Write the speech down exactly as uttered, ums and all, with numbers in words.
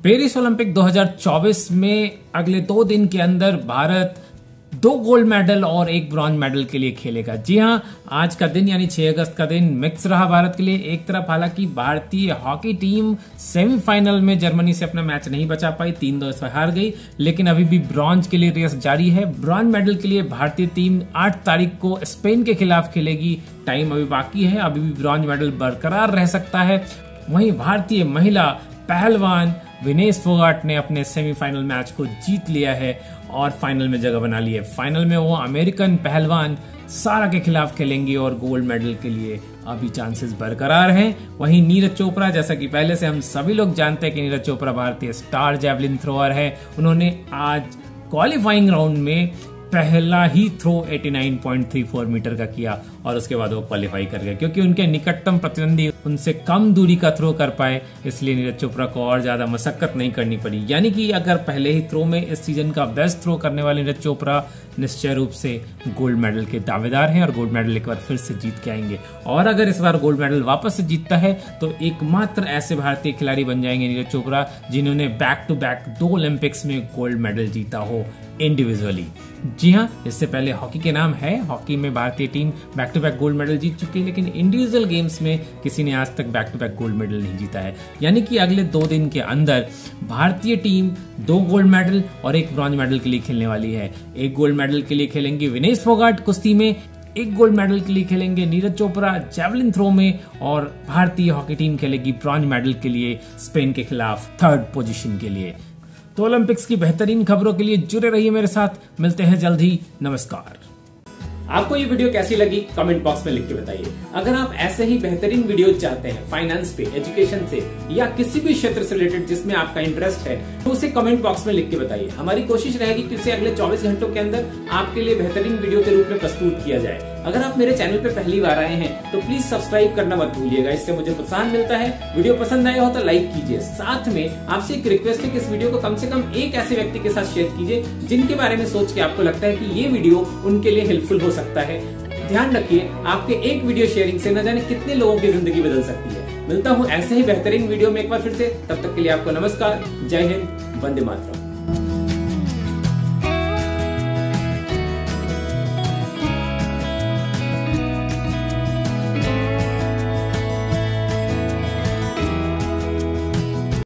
Paris Olympic दो हज़ार चौबीस में अगले दो दिन के अंदर भारत दो गोल्ड मेडल और एक ब्रॉन्ज मेडल के लिए खेलेगा। जी हां, आज का दिन यानी छह अगस्त का दिन मिक्स रहा भारत के लिए। एक तरफ हालांकि भारतीय हॉकी टीम सेमीफाइनल में जर्मनी से अपना मैच नहीं बचा पाई, तीन दो से हार गई, लेकिन अभी भी ब्रॉन्ज के लिए रेस जारी है। ब्रॉन्ज मेडल के लिए भारतीय टीम आठ तारीख को स्पेन के खिलाफ खेलेगी। टाइम अभी बाकी है, अभी भी ब्रॉन्ज मेडल बरकरार रह सकता है। वहीं भारतीय महिला पहलवान विनेश फोगाट ने अपने सेमीफाइनल मैच को जीत लिया है और फाइनल में जगह बना ली है। फाइनल में वो अमेरिकन पहलवान सारा के खिलाफ खेलेंगी और गोल्ड मेडल के लिए अभी चांसेस बरकरार हैं। वहीं नीरज चोपड़ा, जैसा कि पहले से हम सभी लोग जानते हैं कि नीरज चोपड़ा भारतीय स्टार जैवलिन थ्रोअर है, उन्होंने आज क्वालिफाइंग राउंड में पहला ही थ्रो नवासी पॉइंट तीन चार मीटर का किया और उसके बाद वो क्वालिफाई कर गए। क्योंकि उनके निकटतम प्रतिद्वंदी उनसे कम दूरी का थ्रो कर पाए, इसलिए नीरज चोपड़ा को और ज्यादा मशक्कत नहीं करनी पड़ी। यानी कि अगर पहले ही थ्रो में इस सीजन का बेस्ट थ्रो करने वाले नीरज चोपड़ा निश्चय रूप से गोल्ड मेडल के दावेदार हैं और गोल्ड मेडल एक बार फिर से जीत के आएंगे। और अगर इस बार गोल्ड मेडल वापस से जीतता है तो एकमात्र ऐसे भारतीय खिलाड़ी बन जाएंगे नीरज चोपड़ा जिन्होंने बैक टू बैक दो ओलंपिक्स में गोल्ड मेडल जीता हो इंडिविजुअली। जी हाँ, इससे पहले हॉकी के नाम है, हॉकी में भारतीय team back to back gold medal जीत चुकी है, लेकिन इंडिविजुअल गेम्स में किसी ने आज तक back to back gold medal नहीं जीता है। यानी कि अगले दो दिन के अंदर भारतीय टीम दो गोल्ड मेडल और एक ब्रॉन्ज मेडल के लिए खेलने वाली है। एक गोल्ड मेडल के लिए खेलेंगे विनेश फोगाट कुश्ती में, एक गोल्ड मेडल के लिए खेलेंगे नीरज चोपड़ा जैवलिन थ्रो में और भारतीय हॉकी टीम खेलेगी ब्रॉन्ज मेडल के लिए स्पेन के खिलाफ थर्ड पोजीशन के लिए। तो ओलंपिक्स की बेहतरीन खबरों के लिए जुड़े रहिए मेरे साथ, मिलते हैं जल्द ही। नमस्कार। आपको ये वीडियो कैसी लगी कमेंट बॉक्स में लिख के बताइए। अगर आप ऐसे ही बेहतरीन वीडियो चाहते हैं फाइनेंस पे, एजुकेशन से या किसी भी क्षेत्र से रिलेटेड जिसमें आपका इंटरेस्ट है, तो उसे कमेंट बॉक्स में लिख के बताइए। हमारी कोशिश रहेगी कि उसे अगले चौबीस घंटों के अंदर आपके लिए बेहतरीन वीडियो के रूप में प्रस्तुत किया जाए। अगर आप मेरे चैनल पे पहली बार आए हैं तो प्लीज सब्सक्राइब करना मत भूलिएगा, इससे मुझे प्रोत्साहन मिलता है। वीडियो पसंद आया हो तो लाइक कीजिए। साथ में आपसे एक रिक्वेस्ट है कि इस वीडियो को कम से कम एक ऐसे व्यक्ति के साथ शेयर कीजिए जिनके बारे में सोच के आपको लगता है कि ये वीडियो उनके लिए हेल्पफुल हो सकता है। ध्यान रखिए, आपके एक वीडियो शेयरिंग से न जाने कितने लोगों की जिंदगी बदल सकती है। मिलता हूँ ऐसे ही बेहतरीन वीडियो में एक बार फिर से, तब तक के लिए आपको नमस्कार, जय हिंद, वंदे मातरम।